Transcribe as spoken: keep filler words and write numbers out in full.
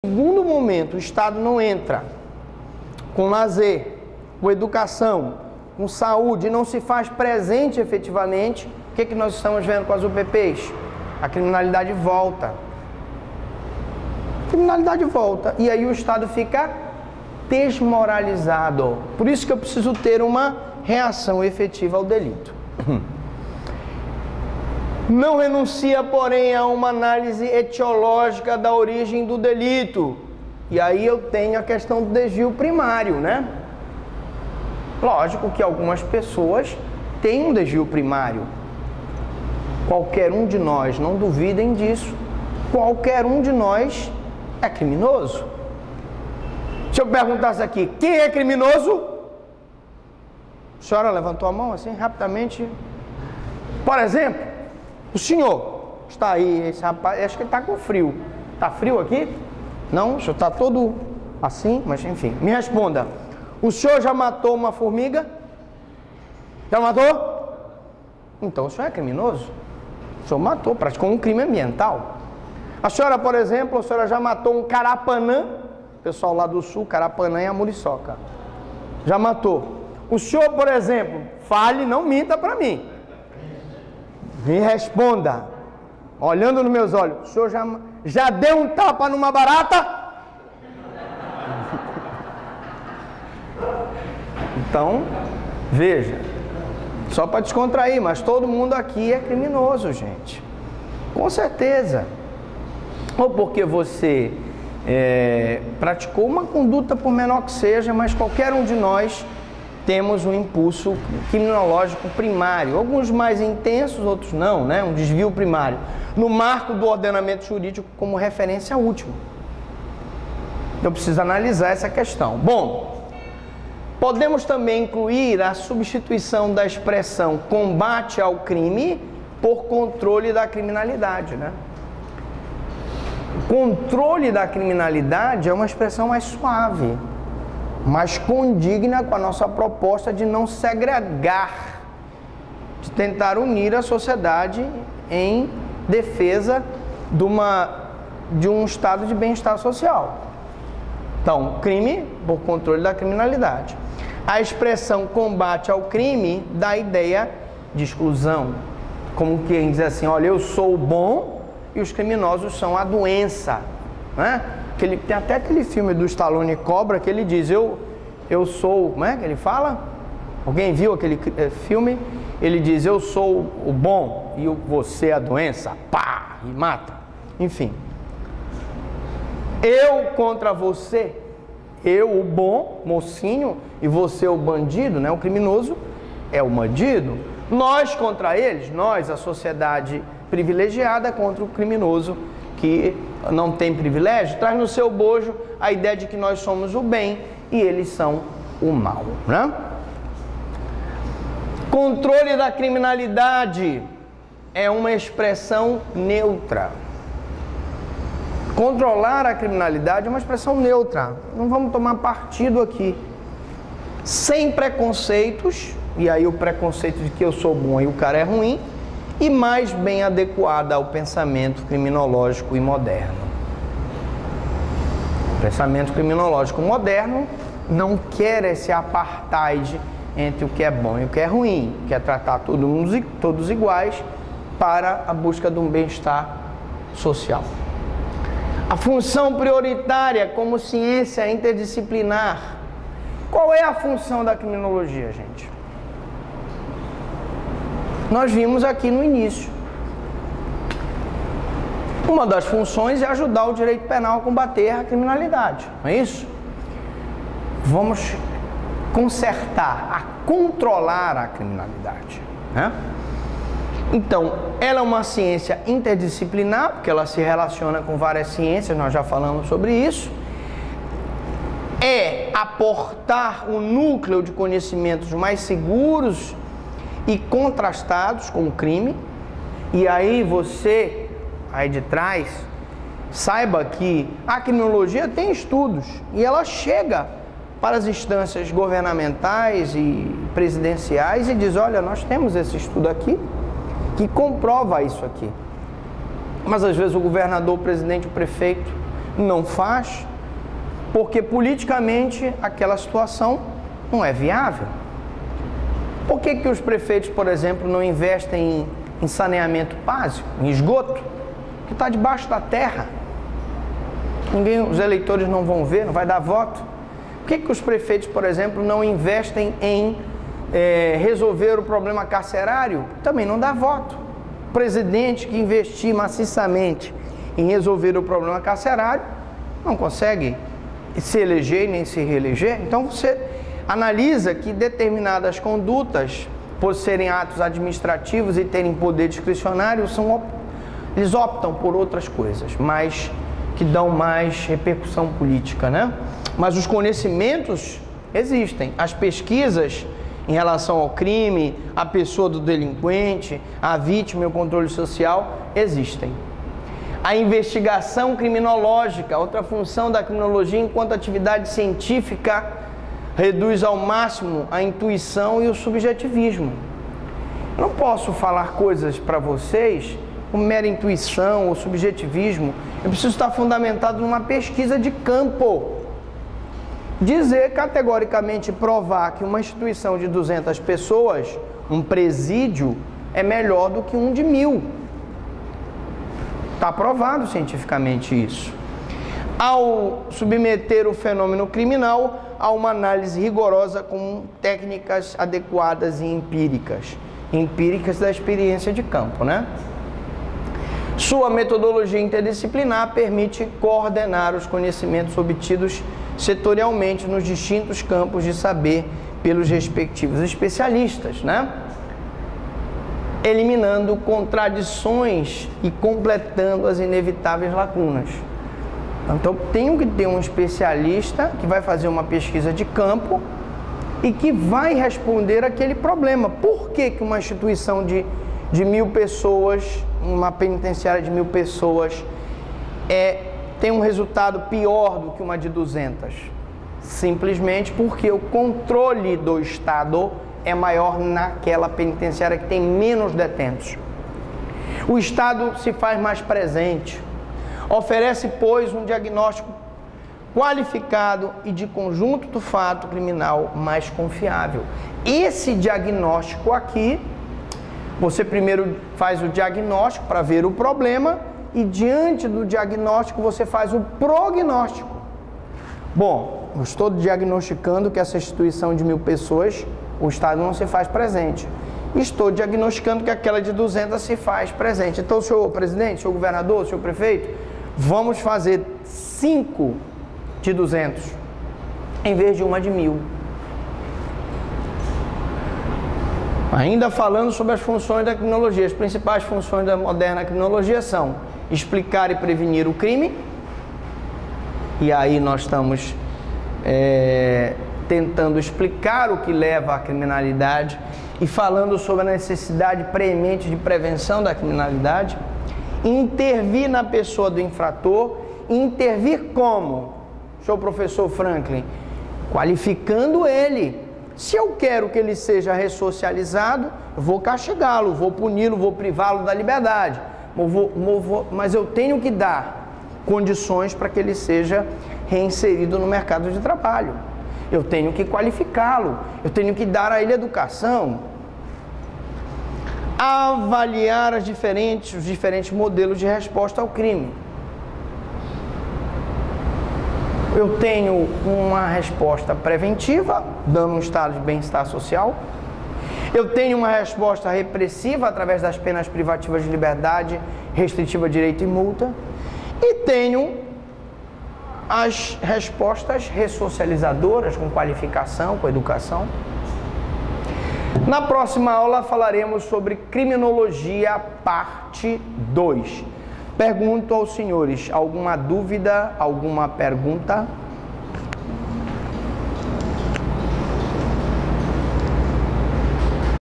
segundo momento o Estado não entra com lazer, com educação, com saúde, não se faz presente efetivamente, o que, que nós estamos vendo com as U P Ps? A criminalidade volta. A criminalidade volta. E aí o Estado fica desmoralizado. Por isso que eu preciso ter uma reação efetiva ao delito. Não renuncia, porém, a uma análise etiológica da origem do delito. E aí eu tenho a questão do desvio primário, né? Lógico que algumas pessoas têm um desvio primário. Qualquer um de nós, não duvidem disso, qualquer um de nós é criminoso. Se eu perguntasse aqui, quem é criminoso? A senhora levantou a mão assim, rapidamente. Por exemplo, o senhor está aí, esse rapaz, acho que ele está com frio. Está frio aqui? Não, o senhor está todo assim, mas enfim. Me responda, o senhor já matou uma formiga? Já matou? Então o senhor é criminoso? O senhor matou, praticou um crime ambiental. A senhora, por exemplo, a senhora já matou um carapanã, pessoal lá do sul, carapanã e a muriçoca. Já matou. O senhor, por exemplo, fale, não minta para mim. Me responda, olhando nos meus olhos, o senhor já, já deu um tapa numa barata? Então, veja, só para descontrair, mas todo mundo aqui é criminoso, gente. Com certeza. Ou porque você é, praticou uma conduta, por menor que seja, mas qualquer um de nós temos um impulso criminológico primário, alguns mais intensos, outros não, né? Um desvio primário, no marco do ordenamento jurídico como referência última. Eu preciso analisar essa questão. Bom, podemos também incluir a substituição da expressão combate ao crime por controle da criminalidade, né? Controle da criminalidade é uma expressão mais suave, mas condigna com a nossa proposta de não segregar, de tentar unir a sociedade em defesa de, uma, de um estado de bem-estar social. Então, crime por controle da criminalidade. A expressão combate ao crime dá a ideia de exclusão, como quem diz assim, olha, eu sou o bom e os criminosos são a doença, né? Aquele, tem até aquele filme do Stallone Cobra que ele diz, eu, eu sou, como é que ele fala? Alguém viu aquele é, filme? Ele diz, eu sou o bom e você é a doença, pá, e mata. Enfim, eu contra você, eu o bom, mocinho, e você o bandido, né? O criminoso é o bandido. Nós contra eles, nós, a sociedade privilegiada contra o criminoso que não tem privilégio, traz no seu bojo a ideia de que nós somos o bem e eles são o mal, né? Controle da criminalidade é uma expressão neutra. Controlar a criminalidade é uma expressão neutra. Não vamos tomar partido aqui. Sem preconceitos, e aí o preconceito de que eu sou bom e o cara é ruim, e mais bem adequada ao pensamento criminológico e moderno. O pensamento criminológico moderno não quer esse apartheid entre o que é bom e o que é ruim, quer tratar todos, todos iguais para a busca de um bem-estar social. A função prioritária como ciência interdisciplinar. Qual é a função da criminologia, gente? Nós vimos aqui no início. Uma das funções é ajudar o direito penal a combater a criminalidade, não é isso? Vamos consertar, a controlar a criminalidade, né? Então, ela é uma ciência interdisciplinar, porque ela se relaciona com várias ciências, nós já falamos sobre isso. É aportar o núcleo de conhecimentos mais seguros e contrastados com o crime. E aí você, aí de trás, saiba que a criminologia tem estudos e ela chega para as instâncias governamentais e presidenciais e diz, olha, nós temos esse estudo aqui que comprova isso aqui. Mas às vezes o governador, o presidente, o prefeito Não faz, porque politicamente aquela situação não é viável. Por que que os prefeitos, por exemplo, não investem em, em saneamento básico, em esgoto, que está debaixo da terra? Ninguém, os eleitores não vão ver, não vai dar voto. Por que que os prefeitos, por exemplo, não investem em é, resolver o problema carcerário? Também não dá voto. O presidente que investir maciçamente em resolver o problema carcerário não consegue se eleger nem se reeleger. Então você analisa que determinadas condutas, por serem atos administrativos e terem poder discricionário, são, eles optam por outras coisas, mas que dão mais repercussão política, né? Mas os conhecimentos existem, as pesquisas em relação ao crime, a pessoa do delinquente, a vítima e o controle social existem. A investigação criminológica, outra função da criminologia enquanto atividade científica, reduz ao máximo a intuição e o subjetivismo. Eu não posso falar coisas para vocês com mera intuição ou subjetivismo. Eu preciso estar fundamentado numa pesquisa de campo. Dizer categoricamente, provar que uma instituição de duzentas pessoas, um presídio, é melhor do que um de mil. Está provado cientificamente isso. Ao submeter o fenômeno criminal a uma análise rigorosa com técnicas adequadas e empíricas. Empíricas da experiência de campo, né? Sua metodologia interdisciplinar permite coordenar os conhecimentos obtidos setorialmente nos distintos campos de saber pelos respectivos especialistas, né? Eliminando contradições e completando as inevitáveis lacunas. Então, tenho que ter um especialista que vai fazer uma pesquisa de campo e que vai responder aquele problema. Por que que uma instituição de, de mil pessoas, uma penitenciária de mil pessoas, é, tem um resultado pior do que uma de duzentas? Simplesmente porque o controle do Estado é maior naquela penitenciária que tem menos detentos. O Estado se faz mais presente, oferece, pois, um diagnóstico qualificado e de conjunto do fato criminal mais confiável. Esse diagnóstico aqui, você primeiro faz o diagnóstico para ver o problema e diante do diagnóstico você faz o prognóstico. Bom, eu estou diagnosticando que essa instituição de mil pessoas, o Estado não se faz presente. Estou diagnosticando que aquela de duzentas se faz presente. Então, senhor presidente, senhor governador, senhor prefeito, vamos fazer cinco de duzentos em vez de uma de mil. Ainda falando sobre as funções da criminologia, as principais funções da moderna criminologia são explicar e prevenir o crime, e aí nós estamos é, tentando explicar o que leva à criminalidade e falando sobre a necessidade preemente de prevenção da criminalidade, intervir na pessoa do infrator, intervir como? Senhor professor Franklin, qualificando ele. Se eu quero que ele seja ressocializado, eu vou castigá-lo, vou puni-lo, vou privá-lo da liberdade. Eu vou, eu vou, mas eu tenho que dar condições para que ele seja reinserido no mercado de trabalho. Eu tenho que qualificá-lo, eu tenho que dar a ele educação. Avaliar as diferentes, os diferentes modelos de resposta ao crime. Eu tenho uma resposta preventiva, dando um estado de bem-estar social. Eu tenho uma resposta repressiva, através das penas privativas de liberdade, restritiva de direito e multa. E tenho as respostas ressocializadoras, com qualificação, com educação. Na próxima aula falaremos sobre criminologia, parte dois. Pergunto aos senhores, alguma dúvida, alguma pergunta?